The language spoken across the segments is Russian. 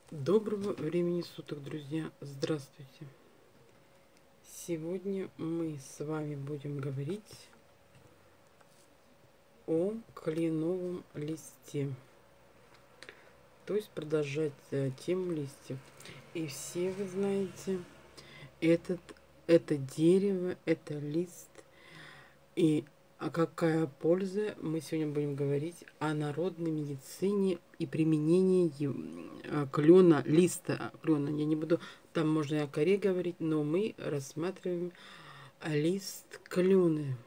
Доброго времени суток, друзья! Здравствуйте! Сегодня мы с вами будем говорить о кленовом листе, то есть продолжать тему листьев. И все вы знаете, это дерево, это лист. А какая польза? Мы сегодня будем говорить о народной медицине и применении клена, листа клена. Я не буду, там можно и о коре говорить, но мы рассматриваем лист клена.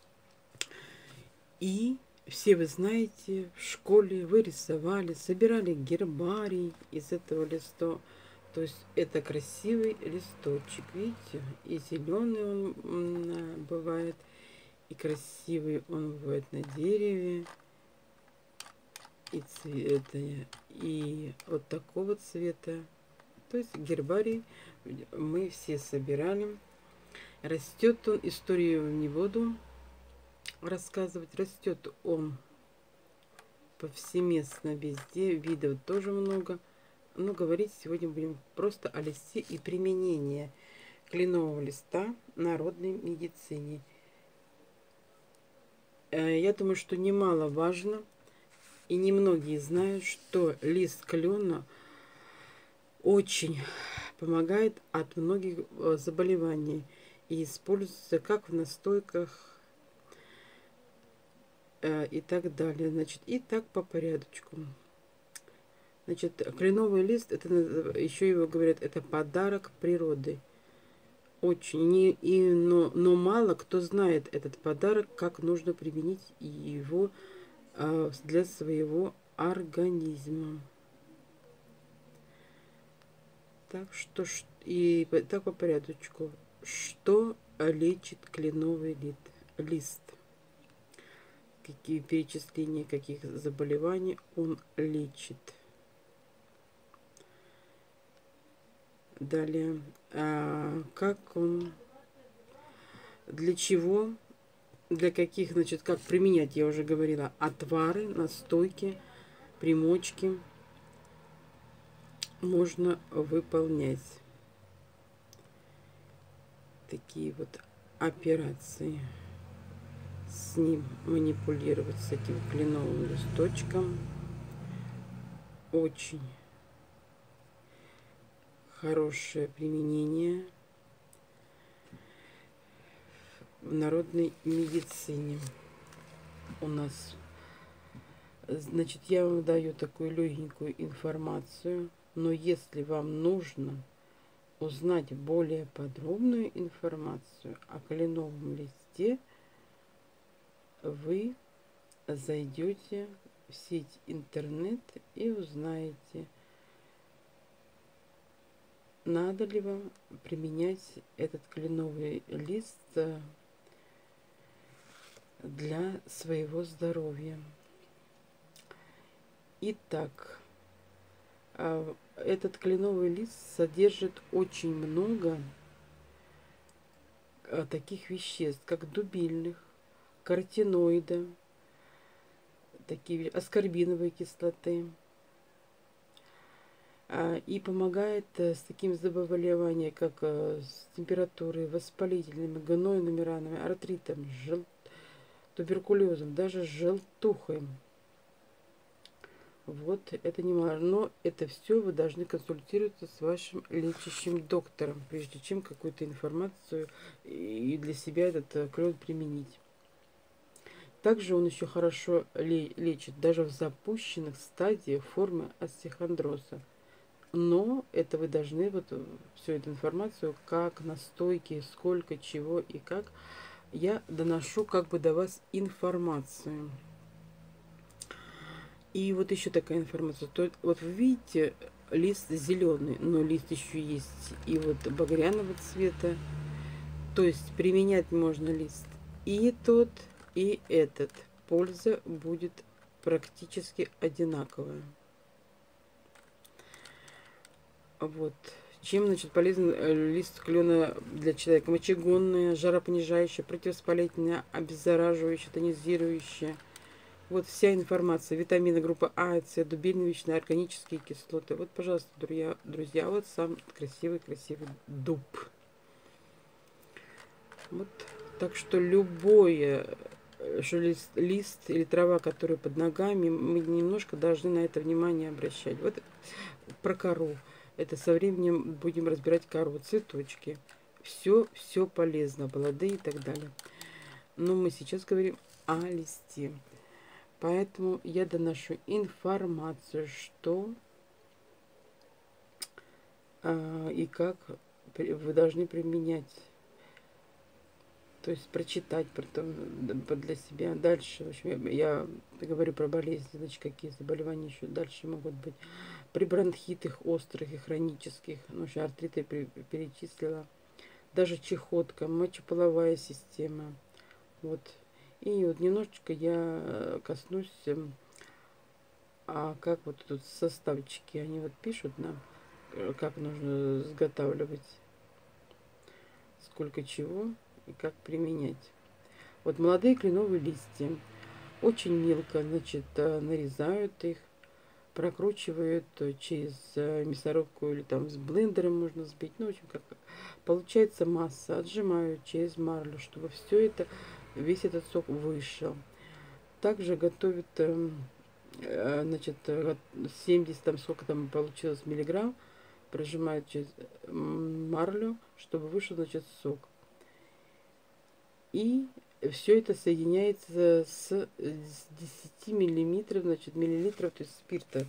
И все вы знаете, в школе вы рисовали, собирали гербарий из этого листа. То есть это красивый листочек, видите, и зеленый он бывает, и красивый он бывает на дереве, и цвета, и вот такого цвета. То есть гербарий мы все собирали. Растет он, историю не буду рассказывать, растет он повсеместно везде, видов тоже много. Но говорить сегодня будем просто о листе и применении кленового листа в народной медицине. Я думаю, что немаловажно, и немногие знают, что лист клена очень помогает от многих заболеваний и используется как в настойках и так далее. Значит, и так по порядочку. Значит, кленовый лист, это еще его говорят, это подарок природы. Очень. Но мало кто знает этот подарок, как нужно применить его для своего организма. Так что и так по порядочку. Что лечит кленовый лист? Какие перечисления каких заболеваний он лечит? Далее, как он, для чего, для каких, значит, как применять, я уже говорила, отвары, настойки, примочки можно выполнять. Такие вот операции, с ним манипулировать, с этим кленовым листочком. Очень хорошее применение в народной медицине у нас. Значит, я вам даю такую легенькую информацию, но если вам нужно узнать более подробную информацию о кленовом листе, вы зайдете в сеть интернет и узнаете, надо ли вам применять этот кленовый лист для своего здоровья. Итак, этот кленовый лист содержит очень много таких веществ, как дубильных, каротиноида, такие аскорбиновой кислоты, и помогает с такими заболеваниями, как с температурой, воспалительными, гнойными ранами, артритом, туберкулезом, даже с желтухой. Вот это немало. Но это все вы должны консультироваться с вашим лечащим доктором, прежде чем какую-то информацию и для себя этот клен применить. Также он еще хорошо лечит даже в запущенных стадиях формы остеохондроза. Но это вы должны вот всю эту информацию, как настойки, сколько, чего и как, я доношу как бы до вас информацию. И вот еще такая информация. Вот вы видите, лист зеленый, но лист еще есть и вот багряного цвета. То есть применять можно лист и тот, и этот. Польза будет практически одинаковая. Вот. Чем, значит, полезен лист клена для человека? Мочегонное, жаропонижающее, противовоспалительное, обеззараживающее, тонизирующее, Вот вся информация. Витамины группы А, С, дубильновичные, органические кислоты. Вот, пожалуйста, друзья, вот сам красивый дуб. Вот. Так что любое, что лист или трава, которая под ногами, мы немножко должны на это внимание обращать. Вот про кору. Это со временем будем разбирать кору, цветочки. Все полезно, плоды и так далее. Но мы сейчас говорим о листе. Поэтому я доношу информацию, что и как вы должны применять. То есть прочитать потом для себя. Дальше, в общем, я говорю про болезни, значит, какие заболевания еще дальше могут быть. При бронхитах острых и хронических, ну, вообще артриты перечислила. Даже чехотка, мочеполовая система. Вот. И вот немножечко я коснусь, как вот тут составчики, они вот пишут нам, как нужно изготавливать, сколько чего и как применять. Вот молодые кленовые листья очень мелко, значит, нарезают их, прокручивают через мясорубку или там с блендером можно сбить. Ну, в общем, как получается масса, отжимают через марлю, чтобы все это, весь этот сок вышел. Также готовят, значит, 70, там сколько там получилось миллиграмм, прожимают через марлю, чтобы вышел, значит, сок. И все это соединяется с 10 миллиметров, значит, миллилитров, то есть спирта.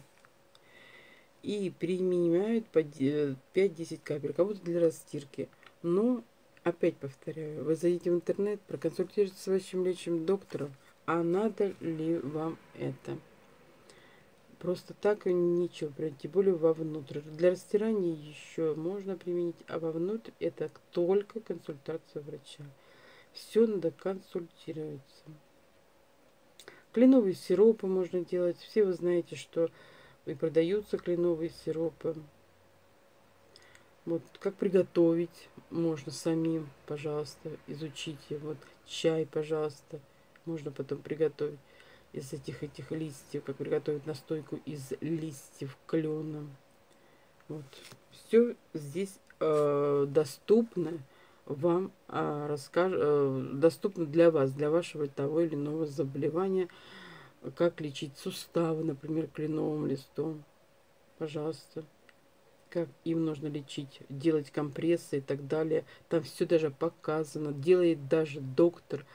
И применяют по 5-10 капель, как будто для растирки. Но, опять повторяю, вы зайдите в интернет, проконсультируйтесь с вашим лечащим доктором, а надо ли вам это. Просто так ничего, тем более вовнутрь. Для растирания еще можно применить, а вовнутрь это только консультация врача. Все надо консультироваться. Кленовые сиропы можно делать. Все вы знаете, что и продаются кленовые сиропы. Вот как приготовить можно самим, пожалуйста, изучите. Вот чай, пожалуйста, можно потом приготовить из этих листьев, как приготовить настойку из листьев клена. Вот. Все здесь доступно вам, доступно для вас, для вашего того или иного заболевания, как лечить суставы, например, кленовым листом. Пожалуйста. Как им нужно лечить, делать компрессы и так далее. Там все даже показано. Делает даже доктор,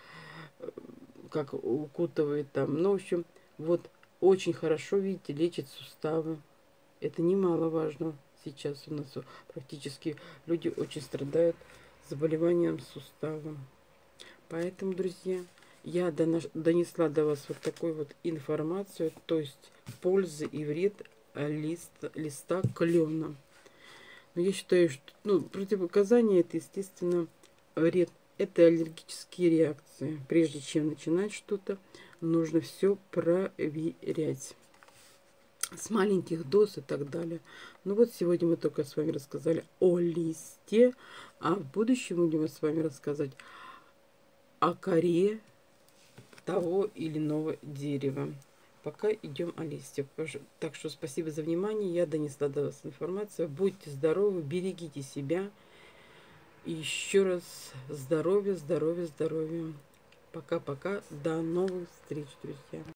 как укутывает там. Ну, в общем, вот очень хорошо, видите, лечит суставы. Это немаловажно. Сейчас у нас практически люди очень страдают заболеванием сустава. Поэтому, друзья, я донесла до вас вот такую вот информацию, то есть пользы и вред листа клена. Но я считаю, что противопоказания это, естественно, вред. Это аллергические реакции. Прежде чем начинать что-то, нужно все проверять. С маленьких доз и так далее. Ну вот сегодня мы только с вами рассказали о листе, а в будущем мы будем с вами рассказать о коре того или иного дерева. Пока идем о листьях. Так что спасибо за внимание. Я донесла до вас информацию. Будьте здоровы, берегите себя. И еще раз здоровья, здоровья, здоровья. Пока-пока. До новых встреч, друзья.